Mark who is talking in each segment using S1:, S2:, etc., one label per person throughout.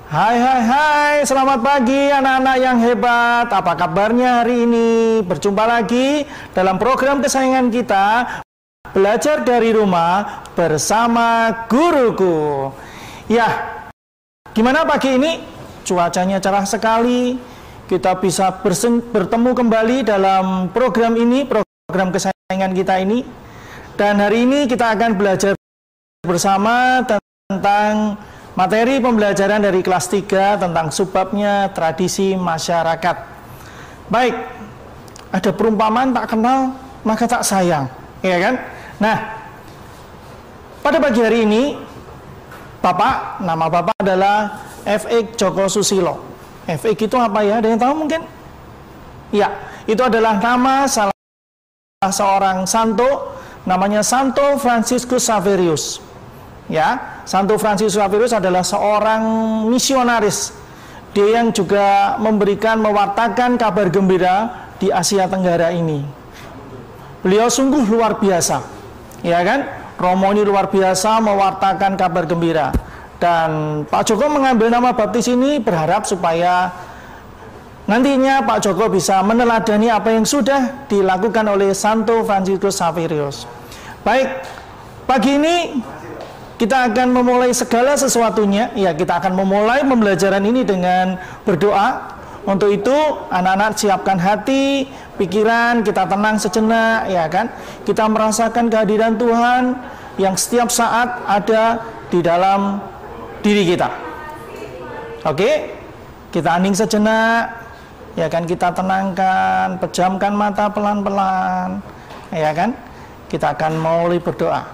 S1: Hai, selamat pagi anak-anak yang hebat. Apa kabarnya hari ini? Berjumpa lagi dalam program kesayangan kita, Belajar dari Rumah bersama Guruku. Ya, gimana pagi ini? Cuacanya cerah sekali. Kita bisa bertemu kembali dalam program ini, program kesayangan kita ini. Dan hari ini kita akan belajar bersama tentang materi pembelajaran dari kelas 3 tentang subbabnya tradisi masyarakat. Baik, ada perumpamaan tak kenal maka tak sayang, ya kan? Nah, pada pagi hari ini, nama Bapak adalah F.X. Joko Susilo. F.X. itu apa ya? Ada yang tahu mungkin? Ya, itu adalah nama salah seorang santo, namanya Santo Franciscus Xaverius. Ya, Santo Franciscus Xaverius adalah seorang misionaris. Dia yang juga mewartakan kabar gembira di Asia Tenggara ini. Beliau sungguh luar biasa, ya kan? Romo ini luar biasa mewartakan kabar gembira. Dan Pak Joko mengambil nama baptis ini berharap supaya nantinya Pak Joko bisa meneladani apa yang sudah dilakukan oleh Santo Franciscus Xaverius. Baik, pagi ini kita akan memulai segala sesuatunya. Ya, kita akan memulai pembelajaran ini dengan berdoa. Untuk itu, anak-anak siapkan hati, pikiran, kita tenang sejenak, ya kan? Kita merasakan kehadiran Tuhan yang setiap saat ada di dalam diri kita. Oke? Kita hening sejenak, ya kan? Kita tenangkan, pejamkan mata pelan-pelan, ya kan? Kita akan mulai berdoa.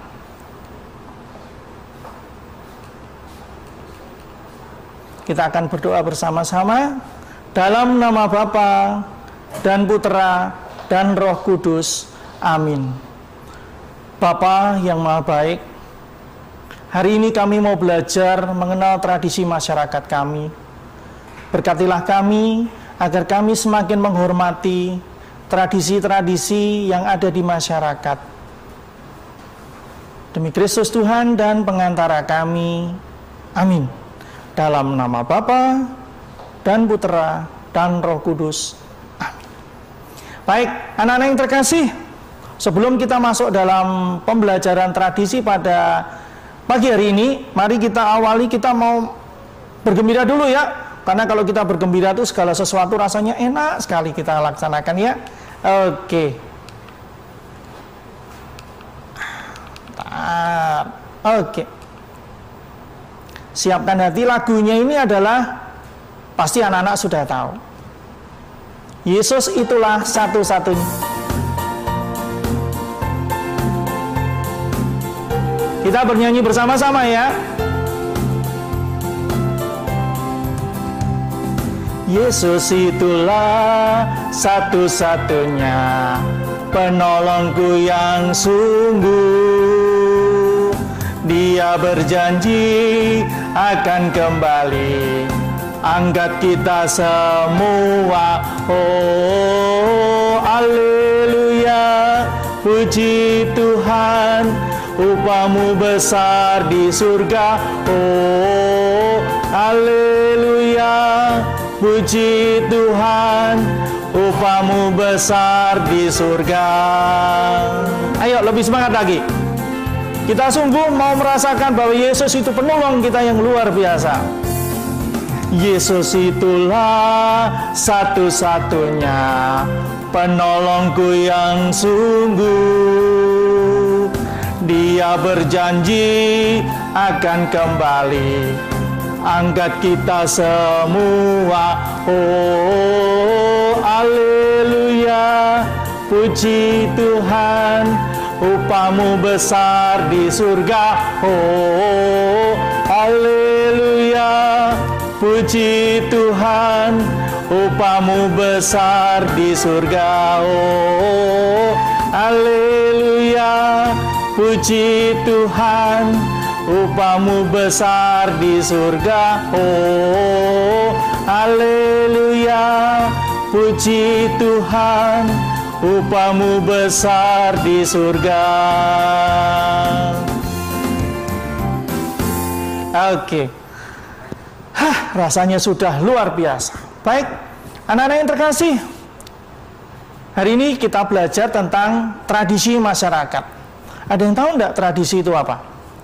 S1: Kita akan berdoa bersama-sama dalam nama Bapa dan Putera dan Roh Kudus. Amin. Bapa yang Maha Baik, hari ini kami mau belajar mengenal tradisi masyarakat kami. Berkatilah kami agar kami semakin menghormati tradisi-tradisi yang ada di masyarakat. Demi Kristus Tuhan dan pengantara kami. Amin. Dalam nama Bapa dan Putera dan Roh Kudus. Amin. Baik, anak-anak yang terkasih, sebelum kita masuk dalam pembelajaran tradisi pada pagi hari ini, mari kita awali, kita mau bergembira dulu ya. Karena kalau kita bergembira itu segala sesuatu rasanya enak sekali kita laksanakan ya. Oke. Oke. Siapkan hati, lagunya ini adalah pasti anak-anak sudah tahu. Yesus itulah satu-satunya. Kita bernyanyi bersama-sama ya. Yesus itulah satu-satunya penolongku yang sungguh. Dia berjanji akan kembali angkat kita semua. Oh, haleluya, puji Tuhan, upahmu besar di surga. Oh, haleluya, puji Tuhan, upahmu besar di surga. Ayo lebih semangat lagi. Kita sungguh mau merasakan bahwa Yesus itu penolong kita yang luar biasa. Yesus itulah satu-satunya penolongku yang sungguh. Dia berjanji akan kembali angkat kita semua. Oh, haleluya, puji Tuhan, upahmu besar di surga. Oh, haleluya, puji Tuhan, upahmu besar di surga. Oh, haleluya, puji Tuhan, upahmu besar di surga. Oh, haleluya, puji Tuhan, upahmu besar di surga. Oke. Rasanya sudah luar biasa. Baik, anak-anak yang terkasih, hari ini kita belajar tentang tradisi masyarakat. Ada yang tahu enggak tradisi itu apa?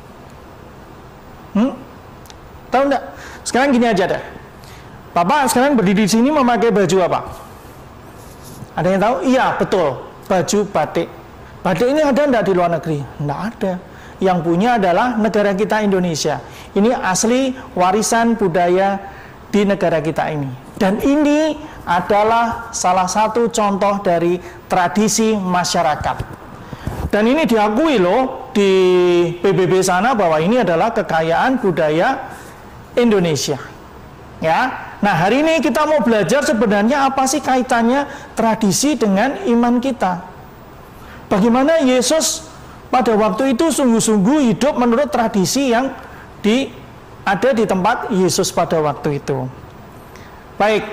S1: Tahu enggak? Sekarang gini aja deh. Bapak sekarang berdiri di sini memakai baju apa? Ada yang tahu? Iya, betul. Baju batik. Batik ini ada enggak di luar negeri? Enggak ada. Yang punya adalah negara kita Indonesia. Ini asli warisan budaya di negara kita ini. Dan ini adalah salah satu contoh dari tradisi masyarakat. Dan ini diakui loh di PBB sana bahwa ini adalah kekayaan budaya Indonesia. Ya. Nah, hari ini kita mau belajar sebenarnya apa sih kaitannya tradisi dengan iman kita. Bagaimana Yesus pada waktu itu sungguh-sungguh hidup menurut tradisi yang ada di tempat Yesus pada waktu itu. Baik.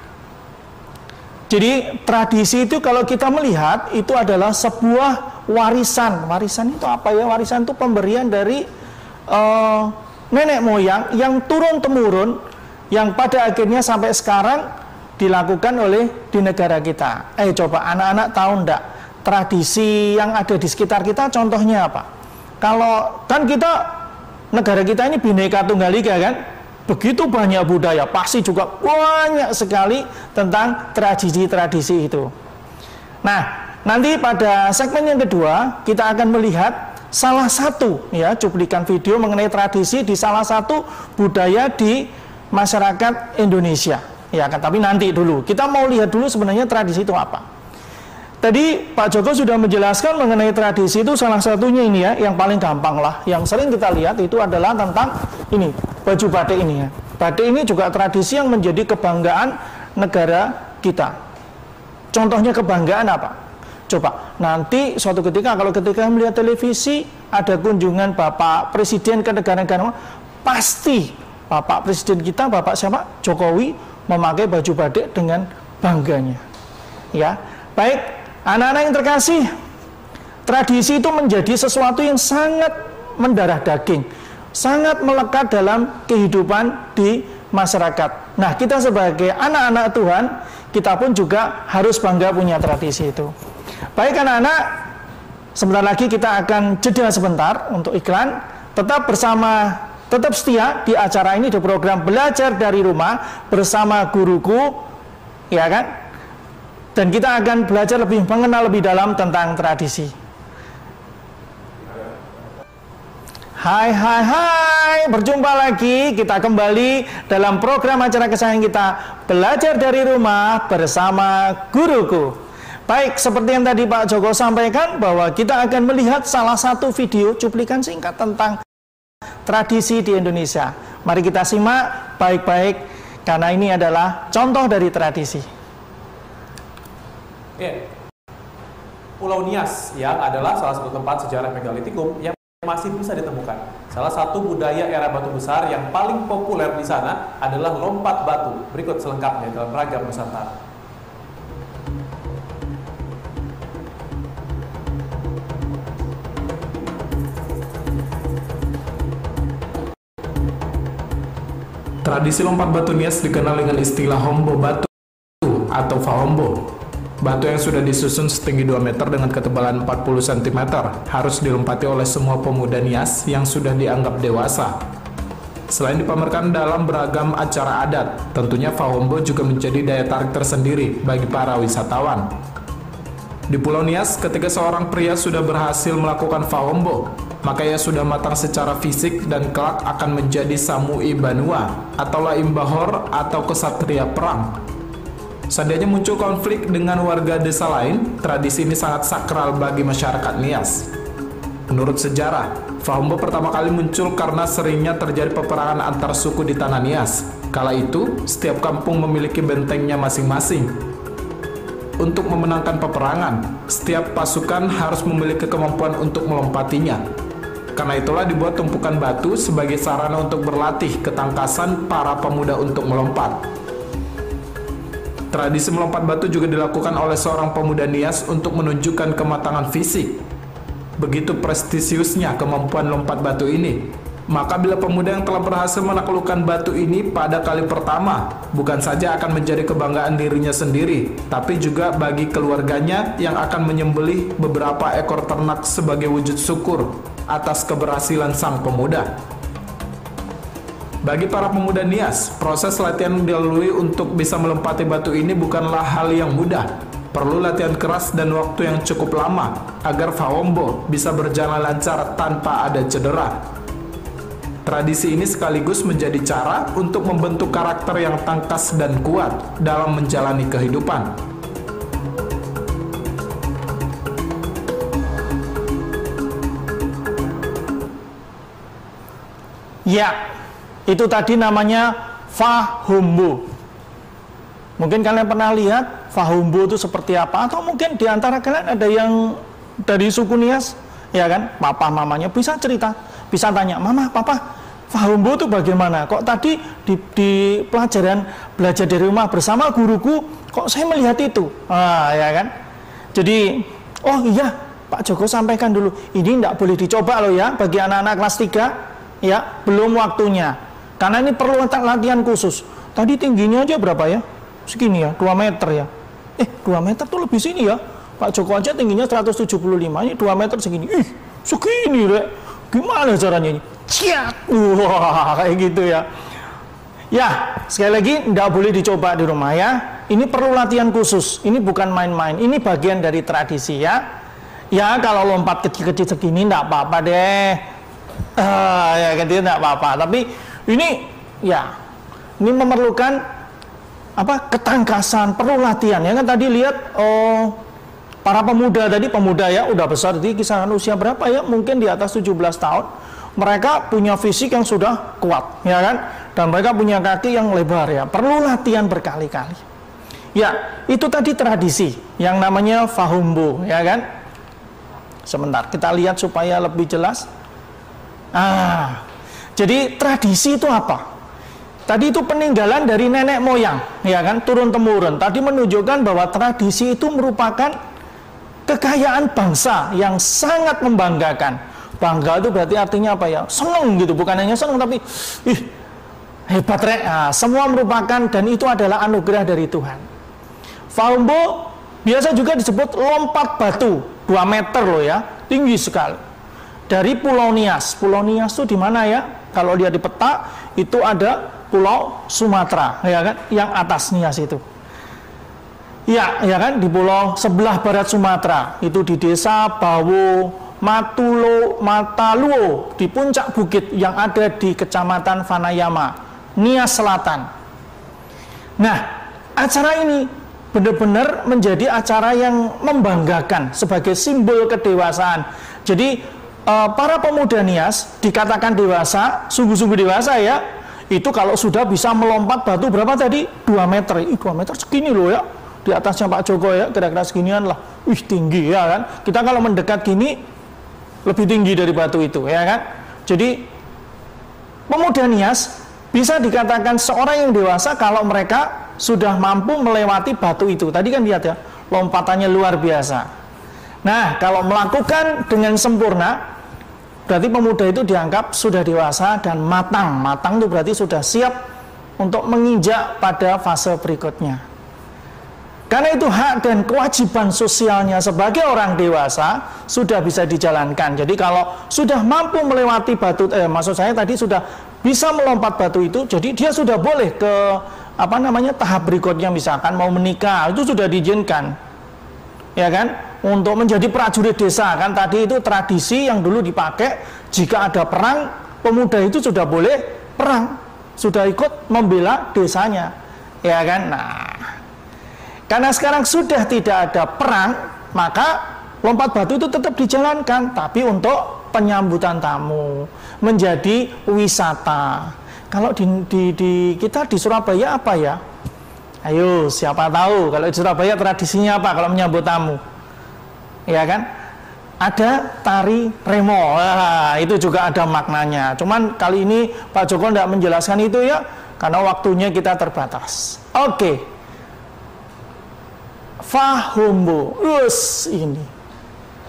S1: Jadi tradisi itu kalau kita melihat itu adalah sebuah warisan. Warisan itu apa ya? Warisan itu pemberian dari nenek moyang yang turun-temurun, yang pada akhirnya sampai sekarang dilakukan oleh di negara kita. Coba anak-anak tahu enggak tradisi yang ada di sekitar kita contohnya apa? Kalau kan kita, negara kita ini Bhinneka Tunggal Ika kan? Begitu banyak budaya, pasti juga banyak sekali tentang tradisi-tradisi itu. Nah, nanti pada segmen yang kedua kita akan melihat salah satu ya cuplikan video mengenai tradisi di salah satu budaya di masyarakat Indonesia. Ya kan, tapi nanti dulu. Kita mau lihat dulu sebenarnya tradisi itu apa. Tadi Pak Joko sudah menjelaskan mengenai tradisi itu, salah satunya ini ya, yang paling gampang lah, yang sering kita lihat itu adalah tentang ini, baju batik ini ya. Batik ini juga tradisi yang menjadi kebanggaan negara kita. Contohnya kebanggaan apa? Coba, nanti suatu ketika kalau ketika melihat televisi, ada kunjungan Bapak Presiden ke negara-negara, pasti Bapak Presiden kita, Bapak siapa? Jokowi, memakai baju batik dengan bangganya. Ya, baik. Anak-anak yang terkasih, tradisi itu menjadi sesuatu yang sangat mendarah daging, sangat melekat dalam kehidupan di masyarakat. Nah, kita sebagai anak-anak Tuhan, kita pun juga harus bangga punya tradisi itu. Baik anak-anak, sebentar lagi kita akan jeda sebentar untuk iklan. Tetap setia di acara ini, di program Belajar dari Rumah bersama Guruku, ya kan? Dan kita akan belajar lebih mengenal lebih dalam tentang tradisi. Hai, berjumpa lagi. Kita kembali dalam program acara kesayangan kita, Belajar dari Rumah bersama Guruku. Baik, seperti yang tadi Pak Joko sampaikan bahwa kita akan melihat salah satu video cuplikan singkat tentang tradisi di Indonesia. Mari kita simak baik-baik karena ini adalah contoh dari tradisi.
S2: Pulau Nias yang adalah salah satu tempat sejarah megalitikum yang masih bisa ditemukan. Salah satu budaya era batu besar yang paling populer di sana adalah lompat batu. Berikut selengkapnya dalam ragam Nusantara. Tradisi lompat batu Nias dikenal dengan istilah hombo batu atau fahombo. Batu yang sudah disusun setinggi 2 meter dengan ketebalan 40 cm harus dilompati oleh semua pemuda Nias yang sudah dianggap dewasa. Selain dipamerkan dalam beragam acara adat, tentunya fahombo juga menjadi daya tarik tersendiri bagi para wisatawan. Di Pulau Nias, ketika seorang pria sudah berhasil melakukan fahombo, maka ia sudah matang secara fisik dan kelak akan menjadi Samui Banua atau Laim Bahor atau kesatria perang. Seandainya muncul konflik dengan warga desa lain, tradisi ini sangat sakral bagi masyarakat Nias. Menurut sejarah, fahombo pertama kali muncul karena seringnya terjadi peperangan antar suku di tanah Nias. Kala itu, setiap kampung memiliki bentengnya masing-masing. Untuk memenangkan peperangan, setiap pasukan harus memiliki kemampuan untuk melompatinya. Karena itulah dibuat tumpukan batu sebagai sarana untuk berlatih ketangkasan para pemuda untuk melompat. Tradisi melompat batu juga dilakukan oleh seorang pemuda Nias untuk menunjukkan kematangan fisik. Begitu prestisiusnya kemampuan lompat batu ini. Maka bila pemuda yang telah berhasil menaklukkan batu ini pada kali pertama, bukan saja akan menjadi kebanggaan dirinya sendiri, tapi juga bagi keluarganya yang akan menyembelih beberapa ekor ternak sebagai wujud syukur atas keberhasilan sang pemuda. Bagi para pemuda Nias, proses latihan yang dilalui untuk bisa melempati batu ini bukanlah hal yang mudah. Perlu latihan keras dan waktu yang cukup lama agar Fawombo bisa berjalan lancar tanpa ada cedera. Tradisi ini sekaligus menjadi cara untuk membentuk karakter yang tangkas dan kuat dalam menjalani kehidupan.
S1: Ya, itu tadi namanya Fahombo. Mungkin kalian pernah lihat Fahombo itu seperti apa, atau mungkin di antara kalian ada yang dari suku Nias, ya kan? Papa mamanya bisa cerita, bisa tanya, "Mama, Papa, Fahombo itu bagaimana? Kok tadi di pelajaran belajar dari rumah bersama guruku, kok saya melihat itu?" Ya kan? Jadi, oh iya, Pak Joko sampaikan dulu, ini tidak boleh dicoba loh ya, bagi anak-anak kelas 3, ya, belum waktunya. Karena ini perlu latihan khusus. Tadi tingginya aja berapa ya? Segini ya, 2 meter ya. 2 meter tuh lebih sini ya. Pak Joko aja tingginya 175, ini 2 meter segini. Segini Rek. Gimana caranya ini? Ciat. Wah, kayak gitu ya. Ya, sekali lagi tidak boleh dicoba di rumah ya. Ini perlu latihan khusus. Ini bukan main-main. Ini bagian dari tradisi ya. Ya, kalau lompat kecil-kecil segini tidak apa-apa deh. Ya, kecil tidak apa-apa. Tapi ini ya, ini memerlukan ketangkasan, perlu latihan ya kan. Tadi lihat para pemuda tadi, pemuda ya udah besar, jadi kisaran usia berapa ya, mungkin di atas 17 tahun. Mereka punya fisik yang sudah kuat ya kan, dan mereka punya kaki yang lebar ya, perlu latihan berkali-kali ya. Itu tadi tradisi yang namanya Fahombo ya kan. Sebentar kita lihat supaya lebih jelas. Jadi tradisi itu apa? Tadi itu peninggalan dari nenek moyang, ya kan, turun temurun. Tadi menunjukkan bahwa tradisi itu merupakan kekayaan bangsa yang sangat membanggakan. Bangga itu berarti artinya apa ya? Seneng gitu, bukan hanya seneng tapi hebat Rek. Semua merupakan, dan itu adalah anugerah dari Tuhan. Fahombo biasa juga disebut lompat batu, 2 meter loh ya, tinggi sekali. Dari Pulau Nias. Pulau Nias itu di mana ya? Kalau lihat di peta itu ada Pulau Sumatera, ya kan? Yang atas Nias itu. Ya kan, di pulau sebelah barat Sumatera, itu di desa Bawo Mataluo, di puncak bukit yang ada di Kecamatan Vanayama, Nias Selatan. Nah, acara ini benar-benar menjadi acara yang membanggakan sebagai simbol kedewasaan. Jadi para pemuda Nias dikatakan dewasa, sungguh-sungguh dewasa ya. Itu kalau sudah bisa melompat batu berapa tadi? 2 meter. 2 meter segini loh ya. Di atasnya Pak Joko ya, kira-kira seginian lah. Tinggi ya kan. Kita kalau mendekat gini lebih tinggi dari batu itu ya kan. Jadi pemuda Nias bisa dikatakan seorang yang dewasa kalau mereka sudah mampu melewati batu itu. Tadi kan lihat ya, lompatannya luar biasa. Nah, kalau melakukan dengan sempurna, berarti pemuda itu dianggap sudah dewasa dan matang. Matang itu berarti sudah siap untuk menginjak pada fase berikutnya. Karena itu hak dan kewajiban sosialnya sebagai orang dewasa sudah bisa dijalankan. Jadi kalau sudah mampu melewati batu, maksud saya tadi sudah bisa melompat batu itu, jadi dia sudah boleh ke tahap berikutnya, misalkan mau menikah, itu sudah diizinkan. Ya kan? Untuk menjadi prajurit desa, kan tadi itu tradisi yang dulu dipakai. Jika ada perang, pemuda itu sudah boleh perang, sudah ikut membela desanya, ya kan. Nah, karena sekarang sudah tidak ada perang, maka lompat batu itu tetap dijalankan, tapi untuk penyambutan tamu, menjadi wisata. Kalau kita di Surabaya apa ya? Ayo, siapa tahu kalau di Surabaya tradisinya apa kalau menyambut tamu? Ya kan, ada tari remo. Itu juga ada maknanya. Cuman kali ini Pak Joko tidak menjelaskan itu ya, karena waktunya kita terbatas. Oke. Fahombo, ini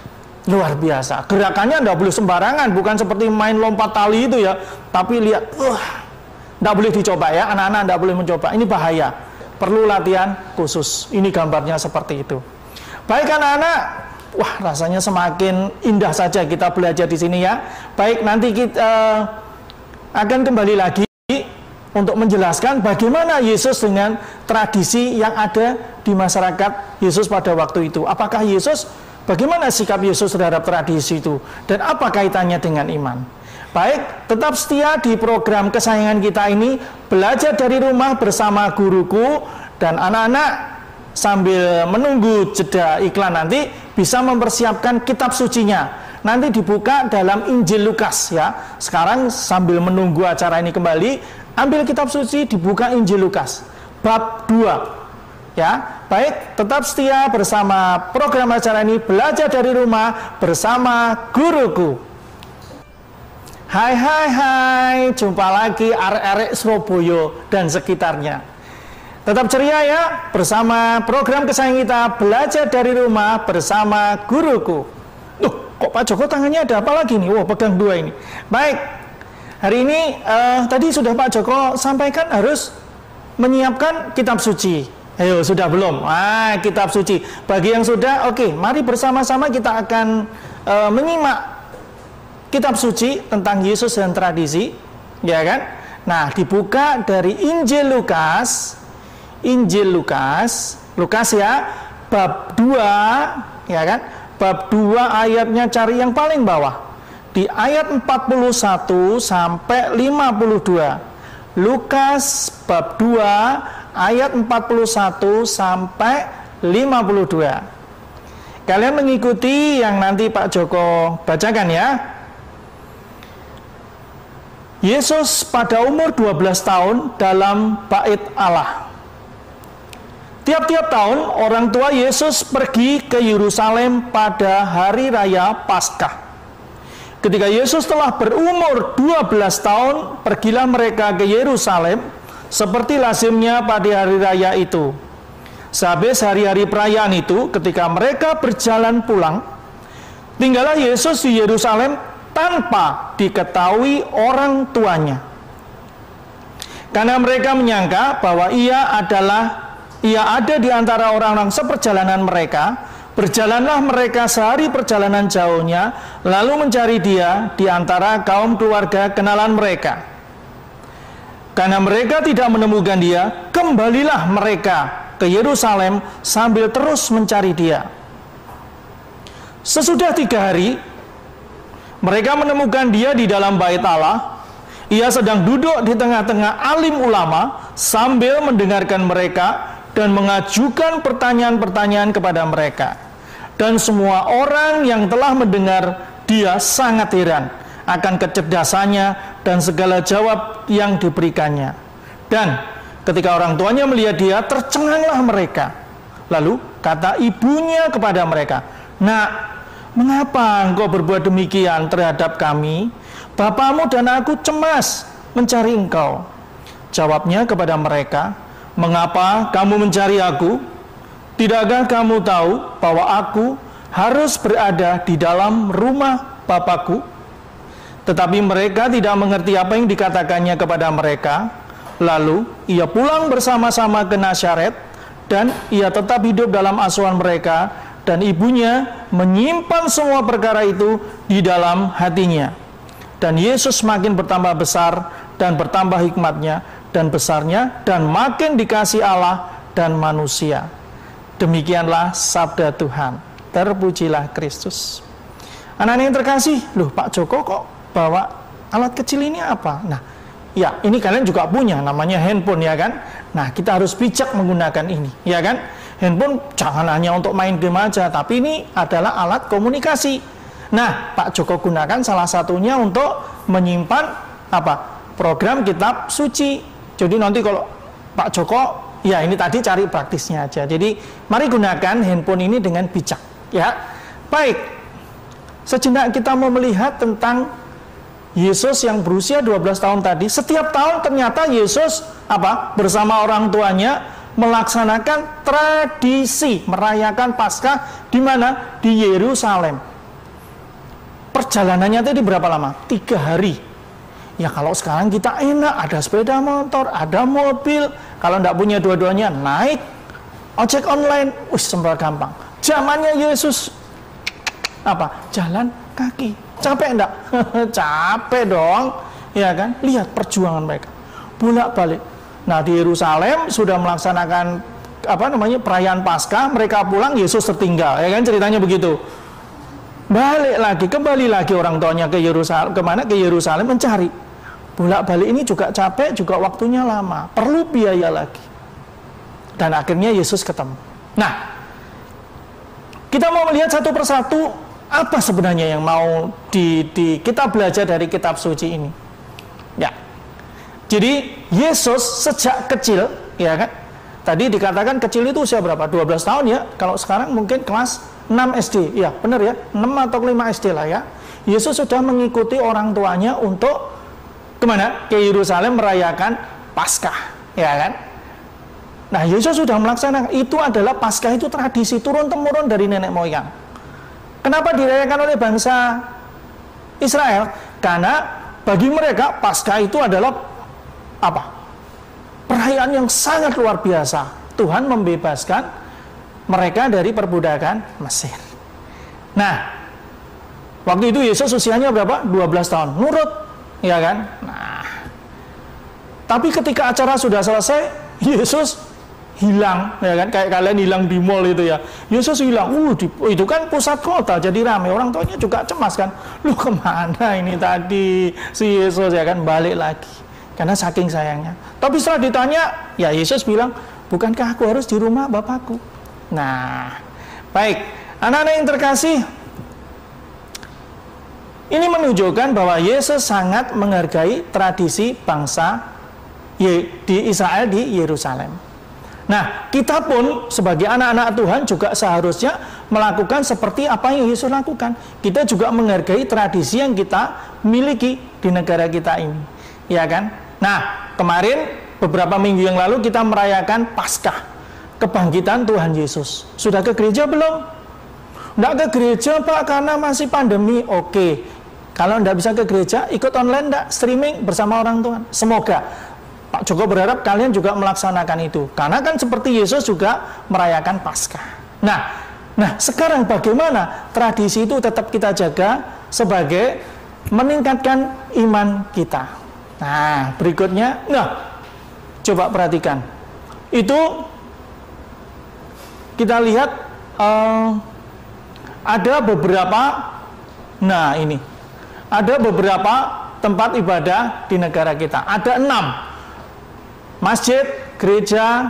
S1: Luar biasa. Gerakannya nggak boleh sembarangan, bukan seperti main lompat tali itu ya. Tapi lihat, nggak boleh dicoba ya, anak-anak nggak boleh mencoba. Ini bahaya. Perlu latihan khusus. Ini gambarnya seperti itu. Baik anak-anak, wah rasanya semakin indah saja kita belajar di sini ya. Baik, nanti kita akan kembali lagi untuk menjelaskan bagaimana Yesus dengan tradisi yang ada di masyarakat Yesus pada waktu itu. Apakah Yesus, bagaimana sikap Yesus terhadap tradisi itu, dan apa kaitannya dengan iman. Baik, tetap setia di program kesayangan kita ini, belajar dari rumah bersama guruku, dan anak-anak sambil menunggu jeda iklan nanti bisa mempersiapkan kitab sucinya. Nanti dibuka dalam Injil Lukas ya. Sekarang sambil menunggu acara ini kembali, ambil kitab suci, dibuka Injil Lukas bab 2 ya. Baik, tetap setia bersama program acara ini, belajar dari rumah bersama guruku. Hai, jumpa lagi arek-arek Surabaya dan sekitarnya. Tetap ceria ya, bersama program kesayangan kita, belajar dari rumah bersama guruku. Kok Pak Joko tangannya ada apa lagi nih? Pegang 2 ini. Baik, hari ini tadi sudah Pak Joko sampaikan harus menyiapkan kitab suci. Ayo, sudah belum? Kitab suci. Bagi yang sudah, oke, mari bersama-sama kita akan menyimak kitab suci tentang Yesus dan tradisi, ya kan? Nah, dibuka dari Injil Lukas ya, bab 2, ya kan? Bab 2 ayatnya cari yang paling bawah. Di ayat 41 sampai 52. Lukas bab 2 ayat 41 sampai 52. Kalian mengikuti yang nanti Pak Joko bacakan ya. Yesus pada umur 12 tahun dalam bait Allah. Tiap-tiap tahun orang tua Yesus pergi ke Yerusalem pada hari raya Paskah. Ketika Yesus telah berumur 12 tahun, pergilah mereka ke Yerusalem seperti lazimnya pada hari raya itu. Sehabis hari-hari perayaan itu, ketika mereka berjalan pulang, tinggallah Yesus di Yerusalem tanpa diketahui orang tuanya. Karena mereka menyangka bahwa ia ada di antara orang-orang seperjalanan mereka. Berjalanlah mereka sehari perjalanan jauhnya, lalu mencari dia di antara kaum keluarga kenalan mereka. Karena mereka tidak menemukan dia, kembalilah mereka ke Yerusalem sambil terus mencari dia. Sesudah 3 hari, mereka menemukan dia di dalam bait Allah. Ia sedang duduk di tengah-tengah alim ulama sambil mendengarkan mereka dan mengajukan pertanyaan-pertanyaan kepada mereka. Dan semua orang yang telah mendengar dia sangat heran akan kecerdasannya dan segala jawab yang diberikannya. Dan ketika orang tuanya melihat dia, tercenganglah mereka. Lalu kata ibunya kepada mereka, "Nak, mengapa engkau berbuat demikian terhadap kami? Bapamu dan aku cemas mencari engkau." Jawabnya kepada mereka, "Mengapa kamu mencari aku? Tidakkah kamu tahu bahwa aku harus berada di dalam rumah Bapakku?" Tetapi mereka tidak mengerti apa yang dikatakannya kepada mereka. Lalu ia pulang bersama-sama ke Nazaret, dan ia tetap hidup dalam asuhan mereka, dan ibunya menyimpan semua perkara itu di dalam hatinya. Dan Yesus makin bertambah besar dan bertambah hikmatnya dan besarnya, dan makin dikasih Allah dan manusia. Demikianlah sabda Tuhan. Terpujilah Kristus. Anak-anak yang terkasih, loh Pak Joko kok bawa alat kecil ini apa? Nah, ya ini kalian juga punya, namanya handphone ya kan? Nah, kita harus bijak menggunakan ini, ya kan? Handphone jangan hanya untuk main game aja, tapi ini adalah alat komunikasi. Nah, Pak Joko gunakan salah satunya untuk menyimpan apa? Program kitab suci. Jadi nanti kalau Pak Joko, ya ini tadi cari praktisnya aja. Jadi mari gunakan handphone ini dengan bijak, ya. Baik, sejenak kita mau melihat tentang Yesus yang berusia 12 tahun tadi. Setiap tahun ternyata Yesus bersama orang tuanya melaksanakan tradisi merayakan Paskah di mana? Di Yerusalem. perjalanannya tadi berapa lama? 3 hari. Ya kalau sekarang kita enak, ada sepeda motor, ada mobil. Kalau tidak punya dua-duanya, naik ojek online, sembah gampang. Zamannya Yesus apa? Jalan kaki. Capek enggak? Capek dong. Ya kan? Lihat perjuangan mereka. Bolak-balik. Nah, di Yerusalem sudah melaksanakan perayaan Paskah, mereka pulang, Yesus tertinggal. Ya kan ceritanya begitu. Balik lagi, kembali lagi orang tuanya ke Yerusalem, kemana? Ke Yerusalem mencari. Bolak-balik ini juga capek, juga waktunya lama, perlu biaya lagi. Dan akhirnya Yesus ketemu. Nah, kita mau melihat satu persatu apa sebenarnya yang mau kita belajar dari kitab suci ini. Ya. Jadi Yesus sejak kecil, ya kan? Tadi dikatakan kecil itu usia berapa? 12 tahun ya. Kalau sekarang mungkin kelas 6 SD. Ya, benar ya. 6 atau 5 SD lah ya. Yesus sudah mengikuti orang tuanya untuk kemana? Ke Yerusalem merayakan Paskah, ya kan? Nah, Yesus sudah melaksanakan. Itu adalah Paskah, itu tradisi turun-temurun dari nenek moyang. Kenapa dirayakan oleh bangsa Israel? Karena bagi mereka Paskah itu adalah apa? Perayaan yang sangat luar biasa. Tuhan membebaskan mereka dari perbudakan Mesir. Nah, waktu itu Yesus usianya berapa? 12 tahun. Nurut, ya kan? Nah, tapi ketika acara sudah selesai, Yesus hilang, ya kan? Kayak kalian hilang di mall itu ya. Yesus hilang. Itu kan pusat kota, jadi ramai. Orang tuanya juga cemas kan. Lu kemana ini tadi si Yesus, ya kan? Balik lagi. Karena saking sayangnya. Tapi setelah ditanya, ya Yesus bilang, bukankah aku harus di rumah Bapakku? Nah, baik. Anak-anak yang terkasih, ini menunjukkan bahwa Yesus sangat menghargai tradisi bangsa di Israel di Yerusalem. Nah, kita pun sebagai anak-anak Tuhan juga seharusnya melakukan seperti apa yang Yesus lakukan. Kita juga menghargai tradisi yang kita miliki di negara kita ini, ya kan? Nah, kemarin beberapa minggu yang lalu kita merayakan Paskah, kebangkitan Tuhan Yesus. Sudah ke gereja belum? Nggak ke gereja Pak karena masih pandemi. Oke, kalau nggak bisa ke gereja, ikut online nggak? Streaming bersama orang Tuhan. Semoga Pak Joko berharap kalian juga melaksanakan itu. Karena kan seperti Yesus juga merayakan Paskah. Nah, sekarang bagaimana tradisi itu tetap kita jaga sebagai meningkatkan iman kita. Nah, berikutnya, coba perhatikan. Itu kita lihat ada beberapa, ada beberapa tempat ibadah di negara kita. Ada 6. Masjid, gereja,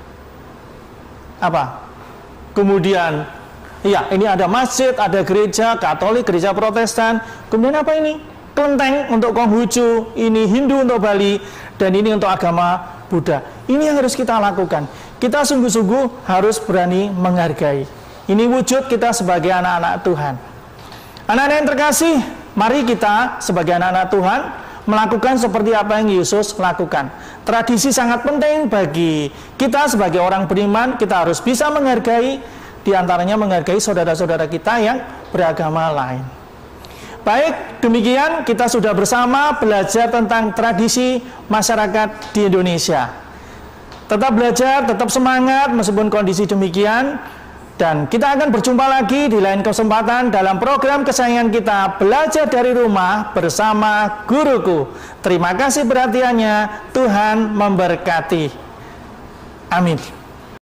S1: kemudian, ini ada masjid, ada gereja Katolik, gereja Protestan. Kemudian apa ini? Kelenteng untuk Konghucu, ini Hindu untuk Bali, dan ini untuk agama Buddha. Ini yang harus kita lakukan. Kita sungguh-sungguh harus berani menghargai. Ini wujud kita sebagai anak-anak Tuhan. Anak-anak yang terkasih, mari kita sebagai anak-anak Tuhan melakukan seperti apa yang Yesus lakukan. Tradisi sangat penting bagi kita sebagai orang beriman. Kita harus bisa menghargai, diantaranya menghargai saudara-saudara kita yang beragama lain. Baik, demikian kita sudah bersama belajar tentang tradisi masyarakat di Indonesia. Tetap belajar, tetap semangat meskipun kondisi demikian. Dan kita akan berjumpa lagi di lain kesempatan dalam program kesayangan kita, Belajar dari Rumah bersama Guruku. Terima kasih perhatiannya, Tuhan memberkati. Amin.